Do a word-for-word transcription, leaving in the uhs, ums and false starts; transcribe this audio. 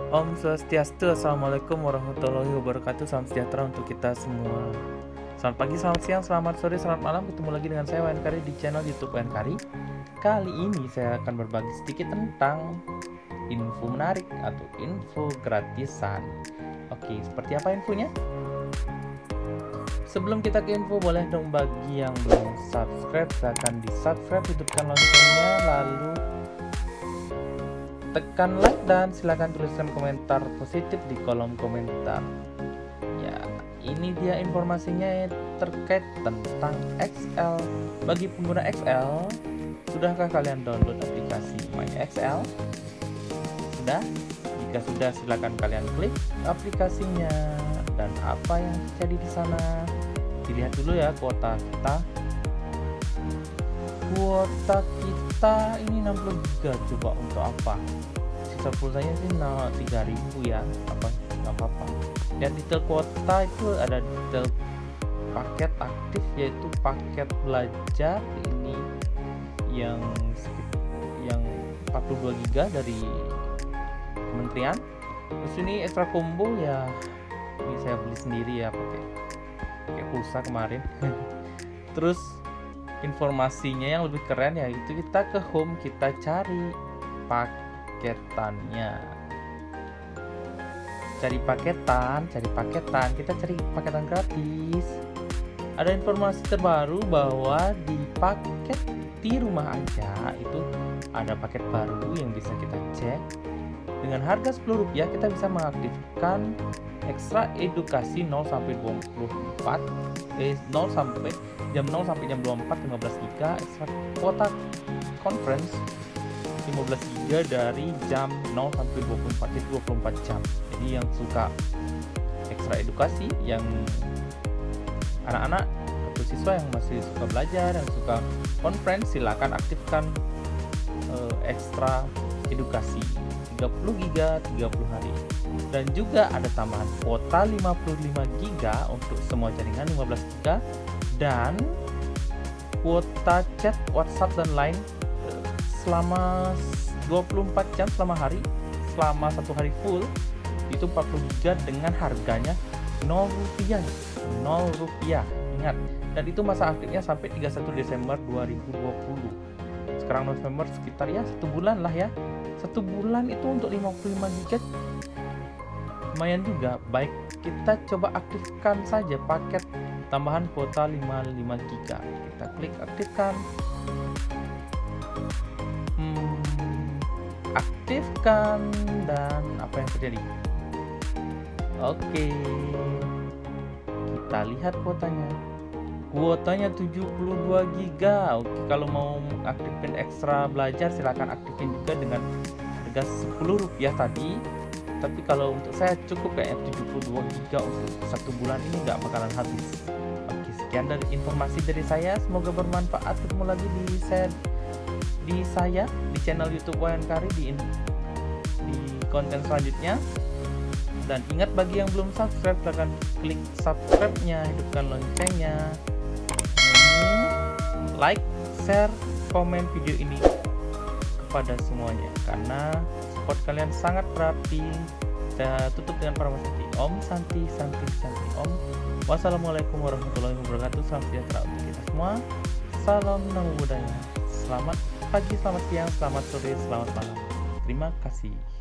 Om Swastiastu, Assalamualaikum warahmatullahi wabarakatuh. Salam sejahtera untuk kita semua. Selamat pagi, selamat siang, selamat sore, selamat malam. Ketemu lagi dengan saya Wayan Kari di channel YouTube Wayan Kari. Kali ini saya akan berbagi sedikit tentang info menarik atau info gratisan. Oke, seperti apa infonya? Sebelum kita ke info, boleh dong bagi yang belum subscribe, silahkan di subscribe, hidupkan loncengnya, lalu tekan like dan silakan tuliskan komentar positif di kolom komentar. Ya, ini dia informasinya terkait tentang X L. Bagi pengguna X L, sudahkah kalian download aplikasi MyXL? Sudah? Jika sudah, silakan kalian klik aplikasinya dan apa yang terjadi di sana. Dilihat dulu ya kuota kita. Kuota kita ini enam puluh giga, coba untuk apa? Sisa pulsanya sih tiga ribu ya, apa nggak apa-apa. Dan detail kuota itu ada detail paket aktif, yaitu paket belajar ini yang yang empat puluh dua giga dari kementerian. Terus ini ekstra combo ya, ini saya beli sendiri ya, pakai pakai pulsa kemarin. Terus informasinya yang lebih keren ya, itu kita ke home, kita cari paketannya, cari paketan, cari paketan, kita cari paketan gratis. Ada informasi terbaru bahwa di paket di rumah aja itu ada paket baru yang bisa kita cek. Dengan harga sepuluh rupiah kita bisa mengaktifkan ekstra edukasi nol sampai dua puluh empat, eh, nol sampai jam nol sampai jam dua puluh empat, lima belas giga, ekstra kuota conference lima belas giga dari jam nol sampai dua puluh empat, jadi dua puluh empat jam. Jadi yang suka ekstra edukasi, yang anak-anak atau siswa yang masih suka belajar, yang suka conference, silakan aktifkan uh, ekstra edukasi tiga puluh giga tiga puluh hari. Dan juga ada tambahan kuota lima puluh lima giga untuk semua jaringan, lima belas giga, dan kuota chat WhatsApp dan Line selama dua puluh empat jam selama hari, selama satu hari full itu empat puluh giga dengan harganya nol rupiah. nol rupiah, ingat. Dan itu masa aktifnya sampai tiga puluh satu Desember dua ribu dua puluh. Sekarang November, sekitar ya satu bulan lah ya. Satu bulan itu untuk lima puluh lima giga lumayan juga. Baik, kita coba aktifkan saja paket tambahan kuota lima puluh lima giga. Kita klik aktifkan. Hmm, aktifkan, dan apa yang terjadi? Oke, kita lihat kuotanya. Kuotanya tujuh puluh dua giga. Oke, kalau mau aktifin ekstra belajar silahkan aktifin juga dengan harga sepuluh rupiah tadi. Tapi kalau untuk saya cukup kayak tujuh puluh dua giga untuk satu bulan ini nggak bakalan habis. Oke, sekian dari informasi dari saya, semoga bermanfaat. Ketemu lagi di saya di saya di channel YouTube Wayan Kari di di konten selanjutnya. Dan ingat, bagi yang belum subscribe silahkan klik subscribe-nya, hidupkan loncengnya, like, share, komen video ini kepada semuanya, karena support kalian sangat berarti. Saya tutup dengan pramasakti. Om Santi Santi Santi Om. Wassalamualaikum warahmatullahi wabarakatuh. Salam sejahtera untuk kita semua. Salam Namo Buddhaya. Selamat pagi, selamat siang, selamat sore, selamat malam. Terima kasih.